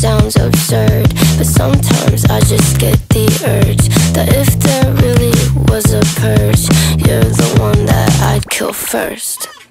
sounds absurd, but sometimes I just get the urge that if there really was a purge, you're the one that I'd kill first.